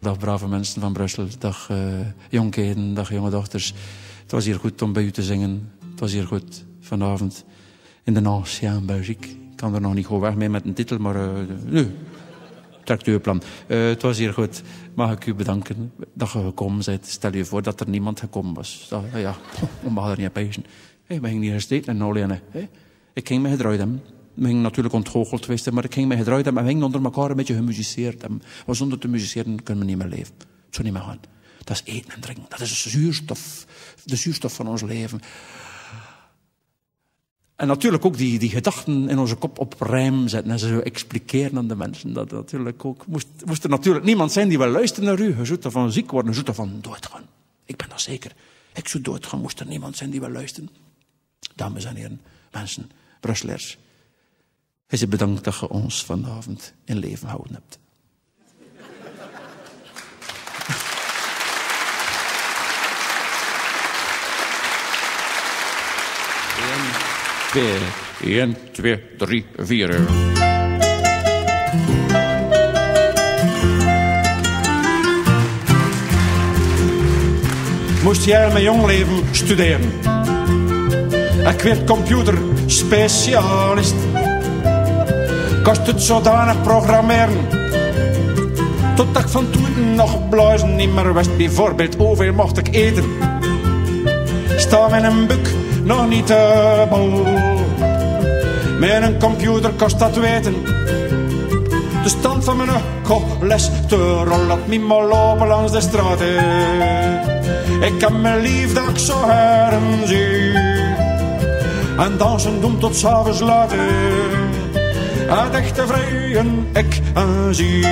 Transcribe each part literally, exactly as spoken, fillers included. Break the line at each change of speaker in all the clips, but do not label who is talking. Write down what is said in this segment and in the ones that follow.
Dag brave mensen van Brussel. Dag uh, jonkheden, dag jonge dochters. Het was hier goed om bij u te zingen. Het was hier goed vanavond in de Ancien Belgique. Ik kan er nog niet gewoon weg mee met een titel, maar uh, nu, trekt u uw plan. Uh, het was hier goed. Mag ik u bedanken dat je gekomen bent. Stel je voor dat er niemand gekomen was. Dat, ja, we mag er niet op eisen. Hey, we gingen hier gesteten en alleen. Hey. Ik ging me gedraaid hebben. We gingen natuurlijk ontgoocheld geweest, maar ik ging me gedraaid hebben. En we gingen onder elkaar een beetje gemusiceerd hebben. Want zonder te musiceren kunnen we niet meer leven. Het zou niet meer gaan. Dat is eten en drinken. Dat is de zuurstof. De zuurstof van ons leven. En natuurlijk ook die, die gedachten in onze kop op rijm zetten. En ze zo expliceren aan de mensen. Dat natuurlijk ook. Moest, moest er natuurlijk niemand zijn die wil luisteren naar u. Je zou ervan ziek worden. Je zou ervan doodgaan. Ik ben dat zeker. Ik zou doodgaan. Moest er niemand zijn die wil luisteren. Dames en heren. Mensen. Brusselaars. Hij is bedankt dat je ons vanavond in leven gehouden hebt. Twee, één, twee, drie, vier. Moest jij mijn jong leven studeren? Ik werd computerspecialist. Kost het zodanig programmeren, tot ik van toen nog bluizen niet meer wist. Bijvoorbeeld, hoeveel mocht ik eten? Sta met een buk nog niet te bol. Met een computer kost dat weten. De stand van mijn cholesterol laat me maar lopen langs de straten. Ik heb mijn lief dat ik zo heren zie. En dansen doen tot 's avonds later. Het echte vrijen ik en zie.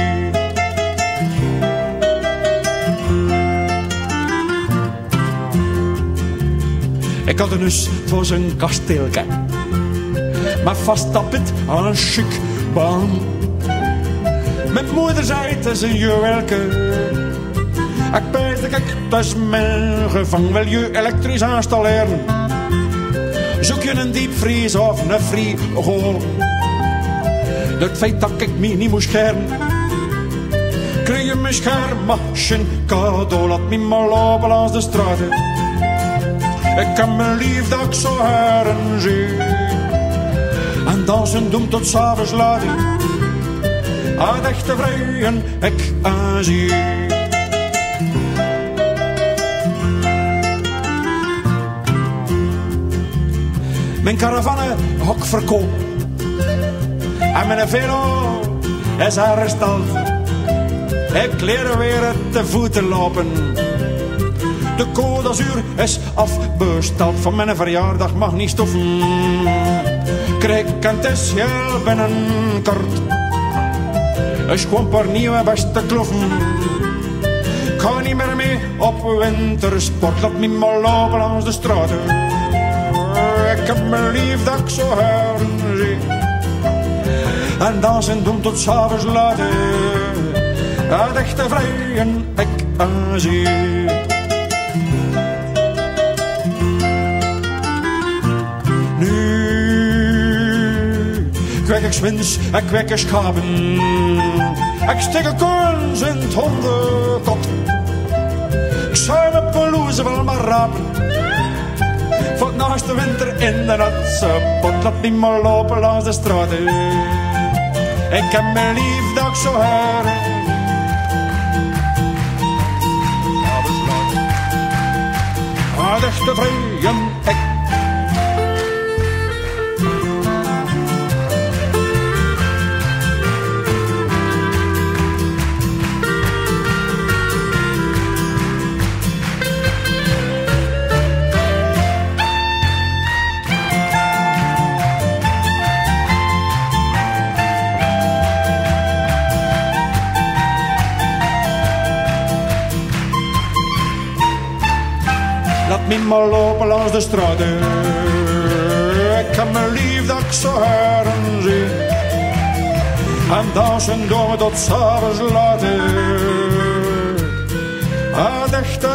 Ik had een hus voor zijn kasteelke, maar vast tapet aan een chic baan. Mijn moeder zei het is een juwelke. Ik weet dat ik thuis mijn gevang wil je elektrisch installeren. Zoek je een diepvries of een frigo. Het feit dat ik me niet moest scheren, kreeg je mijn schermmachine cadeau. Laat me maar lopen langs de straten. Ik heb mijn lief dat ik zo heren zie. En dansen doen tot 's avonds laat. Het echte vrijen ik en zie. Mijn caravanne hok verkoop. En mijn velo is hersteld. Ik leer weer te voeten lopen. De Côte d'Azur is afbesteld. Van mijn verjaardag mag niet stoffen. Krijg ik een testje binnenkort. Een gewoon paar nieuwe beste kloffen. Ik ga niet meer mee op wintersport. Laat me maar lopen langs de straten. Ik heb mijn lief dat ik zo heren zie. En dansen doen tot 's avonds later. Het echte vrijen ik en zie. Nu kwek ik zwins, ik kwek ik schapen. Ik stik een koens in het hondenkot. Ik zou mijn pelouse wel maar rapen. Voor naast de winter in de natse pot. Laat me maar lopen langs de straten. Ik heb mijn lief dat ik zo heren. Het echte vrijen ik. Laat me maar lopen langs de straten. Ik heb mijn lief dat ik zo heren zie. En dansen doen we tot 's avonds later. Het echte